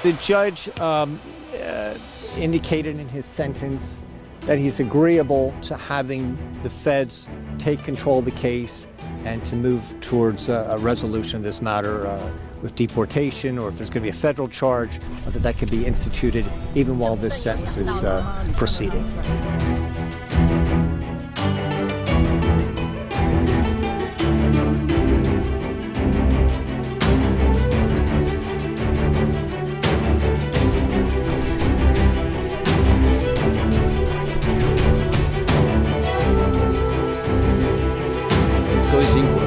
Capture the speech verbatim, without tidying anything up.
The judge um, uh, indicated in his sentence that he's agreeable to having the feds take control of the case and to move towards a, a resolution of this matter uh, with deportation, or if there's going to be a federal charge, uh, that that could be instituted even while this sentence is uh, proceeding. Dois